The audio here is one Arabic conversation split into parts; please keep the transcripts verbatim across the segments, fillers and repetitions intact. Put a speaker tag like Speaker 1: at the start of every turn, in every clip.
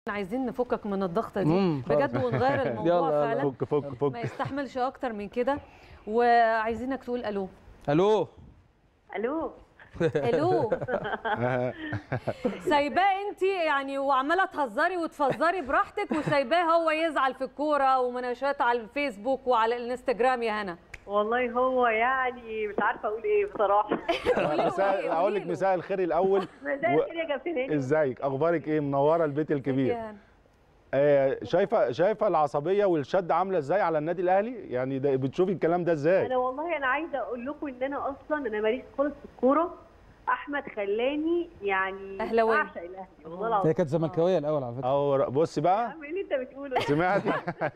Speaker 1: عايزين نفكك من الضغطه دي بجد ونغير الموضوع فعلا.
Speaker 2: فك فك فك
Speaker 1: ما يستحملش اكتر من كده، وعايزينك تقول الو.
Speaker 3: الو
Speaker 4: الو
Speaker 1: الو. سايباه انت يعني وعماله تهزري وتفزري براحتك، وسايباه هو يزعل في الكوره ومناقشات على الفيسبوك وعلى الانستجرام يا هنا.
Speaker 4: والله هو يعني مش عارفه اقول ايه بصراحه.
Speaker 2: مساء اقول لك مساء الخير الاول.
Speaker 4: مساء الخير يا كابتن.
Speaker 2: ازيك اخبارك ايه؟ منوره البيت الكبير. آه شايفه شايفه العصبيه والشد عامله ازاي على النادي الاهلي؟ يعني ده بتشوفي الكلام ده ازاي؟
Speaker 4: انا والله انا عايزه اقول لكم ان انا اصلا انا ماليش خالص في الكوره. احمد خلاني يعني
Speaker 1: اهلاوي
Speaker 4: اعشق الاهلي والله العظيم.
Speaker 3: هي كانت زملكاويه الاول على فكره.
Speaker 2: او بص بقى
Speaker 4: يا عم ايه اللي انت بتقوله؟
Speaker 2: سمعتي؟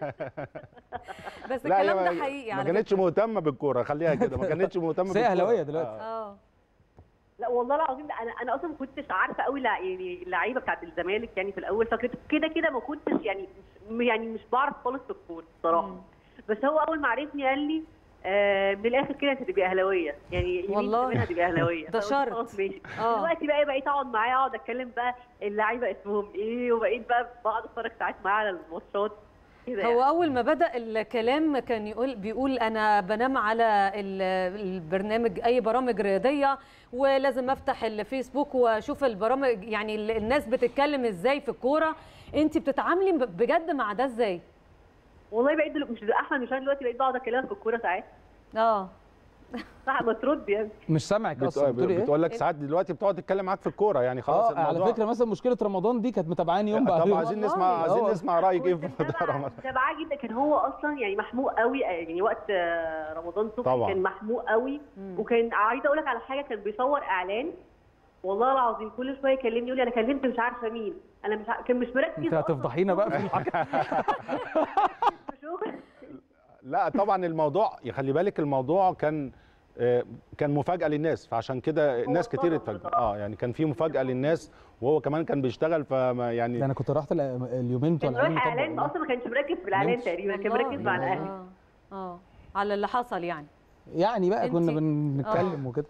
Speaker 1: بس الكلام ده حقيقي على
Speaker 2: ما كانتش مهتمه بالكوره، خليها كده، ما كانتش مهتمه
Speaker 3: بالكوره. هي اهلاويه دلوقتي.
Speaker 1: اه
Speaker 4: لا والله العظيم انا انا اصلا ما كنتش عارفه قوي يعني اللعيبه بتاعت الزمالك يعني في الاول، فكنت كده كده ما كنتش يعني مش يعني مش بعرف خالص في الكوره الصراحه. بس هو اول ما عرفني قال لي آه من الاخر كده انت تبقى اهلاويه، يعني
Speaker 1: والله
Speaker 4: منها تبقى اهلاويه.
Speaker 1: ده شرط.
Speaker 4: دلوقتي بقى بقيت اقعد معاه اقعد اتكلم بقى اللعيبه اسمهم ايه، وبقيت بقى بقعد اتفرج ساعات معاه على الماتشات كده.
Speaker 1: هو
Speaker 4: يعني
Speaker 1: اول ما بدا الكلام كان يقول بيقول انا بنام على البرنامج اي برامج رياضيه، ولازم افتح الفيسبوك واشوف البرامج يعني الناس بتتكلم ازاي في الكوره. انت بتتعاملي بجد مع ده ازاي؟
Speaker 4: والله بقيت دل... مش احمد مش انا دلوقتي بقيت بقعد اكلمك في الكوره ساعات.
Speaker 1: اه
Speaker 4: صح ما ترد يعني.
Speaker 3: مش سامعك اصلا.
Speaker 2: بتقول ايه؟ بتقول لك ساعات دلوقتي بتقعد تتكلم معاك في الكوره يعني خلاص
Speaker 3: اه الموضوع. على فكره مثلا مشكله رمضان دي كانت متابعاني يوم بعد يوم.
Speaker 2: طب عايزين نسمع عايزين نسمع رايك ايه في
Speaker 4: رمضان. متابعاه جدا. كان هو اصلا يعني محموق قوي يعني وقت رمضان صبحي كان محموق قوي. وكان عايزه اقول لك على حاجه، كان بيصور اعلان والله العظيم كل شويه يكلمني يقول لي انا كلمت مش عارفه مين، انا مش ع... كان مش مركز.
Speaker 3: انت هتفضحينا بقى في الحاجه.
Speaker 2: لا طبعا الموضوع يخلي بالك الموضوع كان كان مفاجاه للناس، فعشان كده ناس كتير اتفاجئت. اه يعني كان في مفاجاه للناس، وهو كمان كان بيشتغل فما يعني
Speaker 3: ده انا كنت رحت اليومين
Speaker 4: بتوع الاعلان. كان رايح اعلان اصلا ما كانش مركز في الاعلان تقريبا، كان مركز مع الاهلي.
Speaker 1: اه اه على اللي حصل يعني.
Speaker 3: يعني بقى كنا بنتكلم وكده.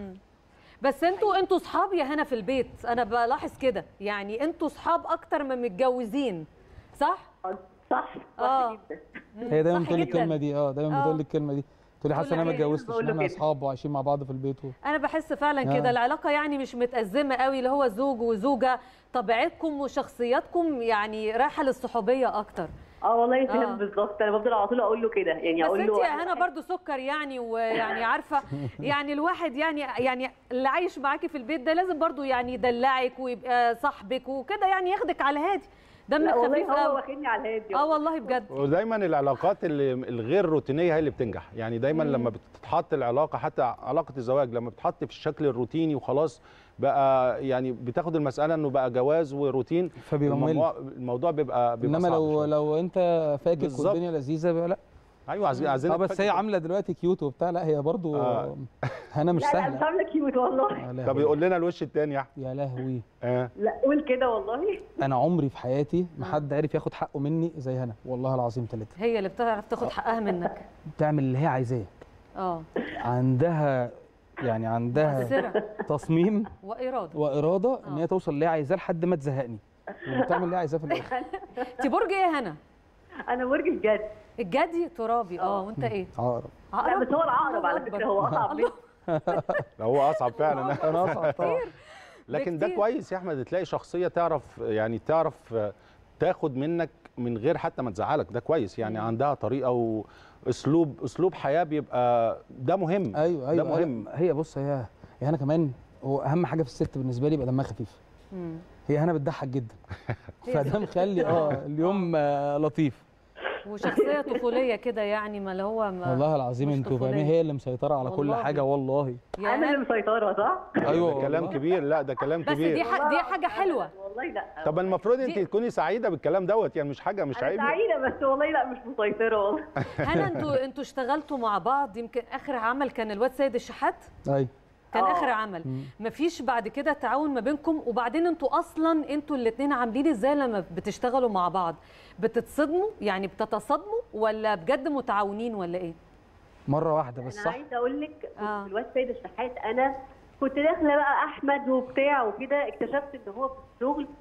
Speaker 1: بس انتوا انتوا اصحاب يا هنا في البيت، انا بلاحظ كده يعني انتوا اصحاب اكتر من متجوزين، صح؟
Speaker 4: صح
Speaker 1: اه
Speaker 3: هي دايما بتقول لي الكلمه دي. اه دايما بتقول لي الكلمه دي، تقول لي حاسه ان انا ما اتجوزتش، ان احنا اصحاب وعايشين مع بعض في البيت و...
Speaker 1: انا بحس فعلا كده. العلاقه يعني مش متأزمه قوي، اللي هو زوج وزوجه، طبيعتكم وشخصياتكم يعني رايحه للصحوبيه اكتر.
Speaker 4: اه والله فاهم آه. بالظبط. انا بفضل على طول اقول له كده يعني اقول له
Speaker 1: بس انت يا هنا برضو سكر يعني، ويعني عارفه يعني الواحد يعني يعني اللي عايش معاكي في البيت ده لازم برضو يعني يدلعك ويبقى صاحبك وكده، يعني ياخدك على الهادي. دمك خفيف
Speaker 4: قوي. هو واخدني على الهادي.
Speaker 1: اه والله بجد.
Speaker 2: ودايما العلاقات اللي الغير روتينيه هي اللي بتنجح، يعني دايما مم. لما بتتحط العلاقه حتى علاقه الزواج لما بتتحط في الشكل الروتيني وخلاص بقى يعني بتاخد المساله انه بقى جواز وروتين،
Speaker 3: فبيبقى
Speaker 2: الموضوع, الموضوع بيبقى بيبقى
Speaker 3: انما لو
Speaker 2: شوية.
Speaker 3: لو انت فاكك والدنيا لذيذه بقى لا.
Speaker 2: ايوه عايزين عايزين
Speaker 3: اه بس هي عامله دلوقتي كيوت وبتاع. لا هي برضو آه. هنا مش سهله.
Speaker 4: لا لا مش عامله كيوت والله.
Speaker 2: طب يقول لنا الوش الثاني يا احمد.
Speaker 3: يا لهوي.
Speaker 2: آه.
Speaker 4: لا قول كده والله.
Speaker 3: انا عمري في حياتي ما حد عرف ياخد حقه مني زي هنا والله العظيم ثلاثه.
Speaker 1: هي اللي بتعرف تاخد حقها منك.
Speaker 3: بتعمل اللي هي عايزاه.
Speaker 1: اه
Speaker 3: عندها يعني عندها
Speaker 1: مؤثرة.
Speaker 3: تصميم
Speaker 1: واراده
Speaker 3: واراده آه. ان هي توصل اللي هي عايزاه لحد ما تزهقني، وبتعمل اللي هي عايزاه في الاخر.
Speaker 1: انت برج ايه هنا؟
Speaker 4: انا برج الجد.
Speaker 1: الجدي ترابي. اه وانت ايه؟
Speaker 3: عقرب.
Speaker 4: لا بس هو العقرب على فكره هو اصعب مني.
Speaker 2: هو اصعب فعلا.
Speaker 3: انا اصعب طبعا.
Speaker 2: لكن ده كويس يا احمد، تلاقي شخصيه تعرف يعني تعرف تاخد منك من غير حتى ما تزعلك، ده كويس يعني. مم. عندها طريقه واسلوب اسلوب حياه بيبقى ده مهم.
Speaker 3: ايوه ايوه
Speaker 2: ده مهم.
Speaker 3: هي بص هي هي هنا كمان هو اهم حاجه في الست بالنسبه لي يبقى دمها خفيف. مم. هي هنا بتضحك جدا. فده مخلي اه اليوم آه لطيف.
Speaker 1: وشخصيه طفوليه كده يعني، ما اللي هو ما
Speaker 3: والله العظيم انتوا فاهمين هي اللي مسيطره على كل حاجه والله.
Speaker 4: انا اللي مسيطره صح؟
Speaker 2: ايوه كلام كبير. لا ده كلام كبير.
Speaker 1: بس دي ح... دي حاجه حلوه
Speaker 4: والله. لا
Speaker 2: طب المفروض انت تكوني سعيده بالكلام دوت يعني، مش حاجه مش عيب.
Speaker 4: انا سعيده بس والله لا مش مسيطره والله.
Speaker 1: هنا انتوا انتوا اشتغلتوا مع بعض، يمكن اخر عمل كان الواد سيد الشحات.
Speaker 3: ايوه
Speaker 1: كان اخر عمل. مفيش بعد كده تعاون ما بينكم؟ وبعدين انتوا اصلا انتوا الاثنين عاملين ازاي لما بتشتغلوا مع بعض؟ بتتصدموا يعني بتتصادموا ولا بجد متعاونين ولا ايه؟
Speaker 3: مره واحده بس.
Speaker 4: انا عايزه اقول لك آه. الواد سيد الشحات انا كنت داخله بقى احمد وبتاع وكده، اكتشفت ان هو في الشغل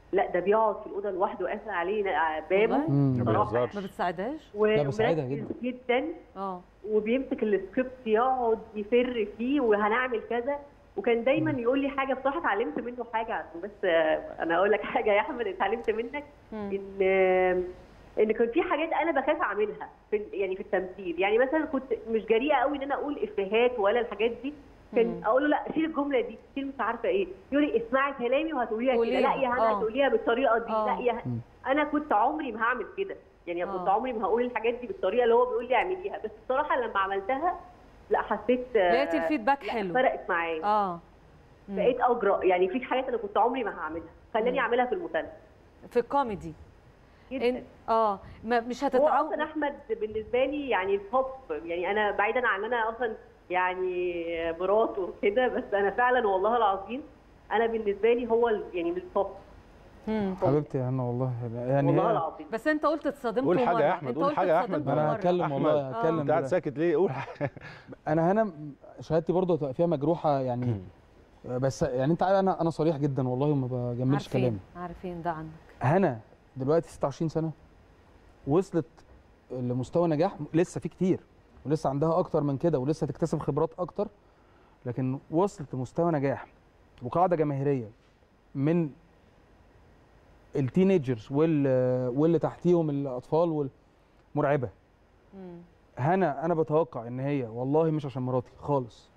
Speaker 4: لا ده بيقعد في الاوضه لوحده قافل علينا بابه
Speaker 1: والله؟
Speaker 4: بصراحه
Speaker 2: بيهزرش.
Speaker 1: ما بتساعدهاش؟
Speaker 3: لا، بساعدها
Speaker 4: ومركز
Speaker 3: جدا.
Speaker 4: جدا
Speaker 1: اه
Speaker 4: وبيمسك السكريبت يقعد يفر فيه وهنعمل كذا. وكان دايما يقول لي حاجه بصراحه اتعلمت منه حاجه عشان بس آه، انا اقول لك حاجه يا احمد اتعلمت منك
Speaker 1: مم.
Speaker 4: ان آه، ان كان في حاجات انا بخاف اعملها في ال- يعني في التمثيل. يعني مثلا كنت مش جريئه قوي ان انا اقول افيهات ولا الحاجات دي. كان
Speaker 1: مم.
Speaker 4: اقول له لا شيل الجمله دي، شيل مش عارفه ايه. يقول لي اسمعي كلامي وهتقوليها كده.
Speaker 1: قوليها.
Speaker 4: لا يا هنا
Speaker 1: آه.
Speaker 4: هتقوليها بالطريقه دي.
Speaker 1: آه.
Speaker 4: لا يا هنا. انا كنت عمري ما هعمل كده. يعني
Speaker 1: آه.
Speaker 4: كنت عمري ما هقول الحاجات دي بالطريقه اللي هو بيقول لي اعمليها. بس بصراحه لما عملتها لا حسيت آه،
Speaker 1: لقيت الفيدباك
Speaker 4: لا،
Speaker 1: حلو.
Speaker 4: فرقت معايا.
Speaker 1: اه مم.
Speaker 4: بقيت اجرأ. يعني في حاجات انا كنت عمري ما هعملها خلاني
Speaker 1: مم.
Speaker 4: اعملها في المسلسل
Speaker 1: في الكوميدي
Speaker 4: جدا.
Speaker 1: إن- اه ما مش
Speaker 4: هو
Speaker 1: هتتعود.
Speaker 4: اصلا احمد بالنسبه لي يعني التوب. يعني انا بعيدا عن ان انا اصلا يعني مراته وكده، بس انا فعلا والله العظيم انا بالنسبه لي هو ال- يعني من التوب.
Speaker 1: مم.
Speaker 3: حبيبتي يا هنا والله يعني
Speaker 4: والله
Speaker 3: هي-
Speaker 4: العظيم.
Speaker 1: بس انت قلت اتصدمت
Speaker 2: قول حاجة
Speaker 1: مرة.
Speaker 2: يا أحمد،
Speaker 1: انت
Speaker 2: قول
Speaker 1: قلت
Speaker 2: حاجة يا أحمد.
Speaker 1: اتصدمت
Speaker 3: ما انا
Speaker 1: مرة.
Speaker 3: هتكلم
Speaker 2: أحمد.
Speaker 3: والله
Speaker 1: آه.
Speaker 3: هتكلم
Speaker 2: انت قاعد
Speaker 3: دلوقتي.
Speaker 2: ساكت ليه؟ قول حاجة.
Speaker 3: انا هنا شهادتي برضه هتبقى فيها مجروحه يعني. بس يعني انت عارف انا انا صريح جدا والله وما بجملش كلامي.
Speaker 1: عارفين عارفين ده عنك.
Speaker 3: هنا دلوقتي ستة وعشرين سنه وصلت لمستوى نجاح لسه في كتير ولسه عندها اكتر من كده ولسه تكتسب خبرات اكتر، لكن وصلت لمستوى نجاح وقاعده جماهيريه من التينيجرز وال واللي تحتيهم الاطفال والمرعبه.
Speaker 1: مم.
Speaker 3: هنا انا بتوقع ان هي والله مش عشان مراتي خالص،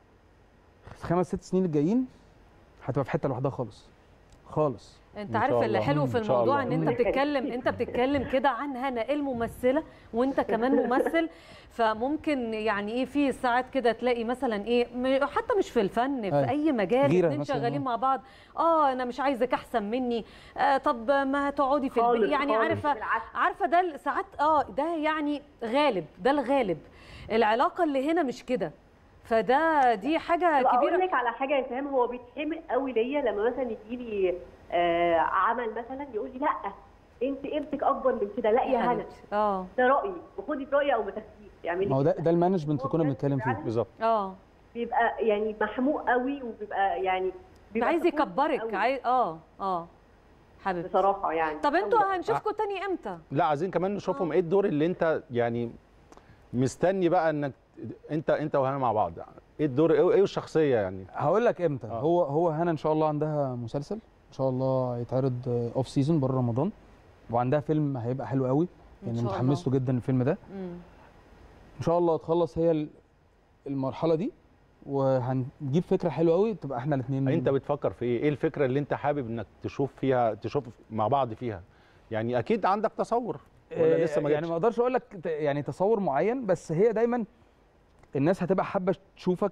Speaker 3: خمس ست سنين الجايين هتبقى في حته لوحدها خالص خالص.
Speaker 1: انت
Speaker 2: إن
Speaker 1: عارف
Speaker 2: شاء
Speaker 1: اللي
Speaker 2: الله.
Speaker 1: حلو في
Speaker 2: إن شاء
Speaker 1: الموضوع ان
Speaker 2: الله.
Speaker 1: انت بتتكلم انت بتتكلم كده عن هنا الممثله وانت كمان ممثل. فممكن يعني ايه في ساعات كده تلاقي مثلا ايه م- حتى مش في الفن في
Speaker 3: أيوة.
Speaker 1: اي مجال
Speaker 3: غيرة
Speaker 1: اتنين
Speaker 3: مثلاً،
Speaker 1: شغالين
Speaker 3: آه.
Speaker 1: مع بعض. اه انا مش عايزك احسن مني. آه طب ما تقعدي في البيت
Speaker 4: خالص،
Speaker 1: يعني
Speaker 4: خالص،
Speaker 1: عارفه
Speaker 4: بالعكس.
Speaker 1: عارفه ده ساعات اه ده يعني غالب ده الغالب. العلاقه اللي هنا مش كده. فده دي حاجه
Speaker 4: طب اقول
Speaker 1: كبيره.
Speaker 4: لك على حاجه يا سهام. هو بيتحمق قوي ليا لما مثلا يجي لي آه عمل مثلا يقول لي لا انت قيمتك اكبر من كده. لا يا هنا
Speaker 1: حبيبتي. اه
Speaker 4: ده رايي وخدي برايي او ما تاخديش. يعمل
Speaker 3: ما هو ده ده المانجمنت اللي كنا بنتكلم فيه.
Speaker 2: بالظبط.
Speaker 1: اه
Speaker 4: بيبقى يعني محموق قوي وبيبقى يعني بيبقى
Speaker 1: عايز
Speaker 4: سكوت
Speaker 1: يكبرك
Speaker 4: قوي
Speaker 1: عايز اه اه حبيبتي.
Speaker 4: بصراحه يعني.
Speaker 1: طب انتوا
Speaker 4: قوي.
Speaker 1: هنشوفكم تاني امتى؟
Speaker 2: لا عايزين كمان نشوفهم ايه الدور اللي انت يعني مستني بقى انك انت انت وهنا مع بعض. ايه الدور ايه ايه الشخصيه يعني؟
Speaker 3: هقول لك امتى.
Speaker 2: آه.
Speaker 3: هو هو هنا ان شاء الله عندها مسلسل ان شاء الله هيتعرض اوف سيزون بره رمضان، وعندها فيلم هيبقى حلو قوي
Speaker 1: إن
Speaker 3: يعني
Speaker 1: شاء
Speaker 3: متحمس له جدا الفيلم ده.
Speaker 1: مم.
Speaker 3: ان شاء الله تخلص هي ال- المرحله دي وهنجيب فكره حلوه قوي تبقى احنا الاثنين.
Speaker 2: انت بتفكر في ايه؟ ايه الفكره اللي انت حابب انك تشوف فيها تشوف مع بعض فيها؟ يعني اكيد عندك تصور ولا لسه ما
Speaker 3: يعني
Speaker 2: جاتش؟
Speaker 3: ما اقدرش اقول لك ت- يعني تصور معين، بس هي دايما الناس هتبقى حابه تشوفك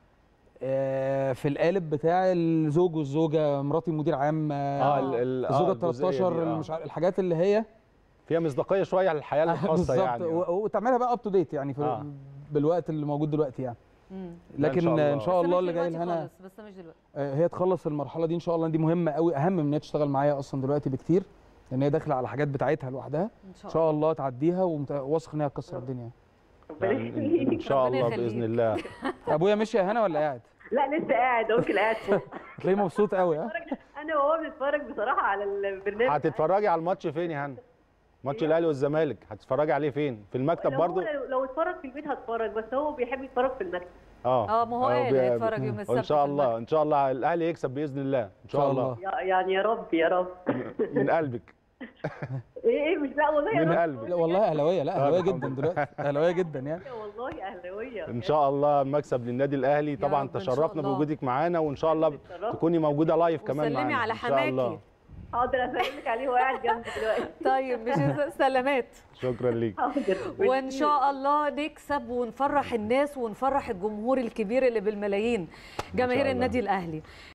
Speaker 3: آه، في القالب بتاع الزوج والزوجه، مراتي مدير عام،
Speaker 2: اه ال- ال- آه،
Speaker 3: الزوجه ال
Speaker 2: الجزئية دي،
Speaker 3: تلتاشر
Speaker 2: آه.
Speaker 3: مش عارف الحاجات اللي هي
Speaker 2: فيها مصداقيه شويه على الحياه الخاصه
Speaker 3: بالظبط
Speaker 2: يعني.
Speaker 3: و- وتعملها بقى اب تو ديت يعني في
Speaker 2: آه.
Speaker 3: بالوقت اللي موجود دلوقتي يعني.
Speaker 1: مم.
Speaker 2: لا، إن
Speaker 3: لكن
Speaker 2: شاء الله.
Speaker 3: ان شاء
Speaker 1: بس
Speaker 3: الله
Speaker 1: مش
Speaker 3: اللي جاي
Speaker 1: دلوقتي
Speaker 3: لهنا
Speaker 1: خالص، بس مش دلوقتي.
Speaker 3: آه، هي تخلص المرحله دي ان شاء الله. دي مهمه قوي، اهم من ان هي تشتغل معايا اصلا دلوقتي بكتير، لان هي داخله على حاجات بتاعتها لوحدها.
Speaker 1: ان شاء
Speaker 3: ان شاء الله تعديها وواثق ان هي هتكسر الدنيا.
Speaker 4: ربنا
Speaker 2: يعني ان
Speaker 4: يخليك.
Speaker 2: إن شاء
Speaker 1: ربنا
Speaker 2: الله
Speaker 1: يخليك.
Speaker 2: باذن الله.
Speaker 3: ابويا مشي يا هنا ولا قاعد؟
Speaker 4: لا لسه قاعد. ممكن قاعد فوق.
Speaker 3: تلاقيه مبسوط قوي. ها
Speaker 4: انا وهو بنتفرج بصراحه على البرنامج.
Speaker 2: هتتفرجي على الماتش فين يا هنا؟ ماتش الاهلي والزمالك هتتفرجي عليه فين؟ في المكتب
Speaker 4: لو
Speaker 2: برضو؟
Speaker 4: هو لو, لو اتفرج في البيت هتفرج، بس هو بيحب يتفرج في المكتب.
Speaker 2: اه
Speaker 1: اه ما هو
Speaker 2: آه،
Speaker 1: قال
Speaker 2: بي-
Speaker 1: هيتفرج يوم السبت
Speaker 2: وان شاء
Speaker 1: في
Speaker 2: الله
Speaker 1: المكتب.
Speaker 2: ان شاء الله الاهلي يكسب باذن الله ان شاء الله.
Speaker 4: يا- يعني يا رب يا رب.
Speaker 2: من قلبك.
Speaker 4: ايه ايه مش لا والله يا
Speaker 2: من
Speaker 4: رب.
Speaker 2: قلبك.
Speaker 3: لا والله اهلاويه، لا
Speaker 2: آه،
Speaker 3: اهلاويه
Speaker 2: الحمد
Speaker 3: جدا
Speaker 2: لله.
Speaker 3: دلوقتي، اهلاويه جدا يعني.
Speaker 4: والله اهلاويه.
Speaker 2: ان شاء الله مكسب للنادي الاهلي. طبعا
Speaker 1: رب إن شاء
Speaker 2: تشرفنا
Speaker 1: الله.
Speaker 2: بوجودك معانا، وان شاء الله
Speaker 4: اتشرفت.
Speaker 2: تكوني موجوده لايف كمان
Speaker 1: وسلمي
Speaker 2: معانا
Speaker 1: على
Speaker 2: ان شاء الله.
Speaker 1: حماكي.
Speaker 4: حاضر اسلمك عليه وهو قاعد جنبي دلوقتي.
Speaker 1: طيب مش سلامات.
Speaker 2: شكرا ليك.
Speaker 4: حاضر.
Speaker 1: وان شاء الله نكسب ونفرح الناس ونفرح الجمهور الكبير اللي بالملايين، جماهير
Speaker 2: الله.
Speaker 1: النادي الاهلي.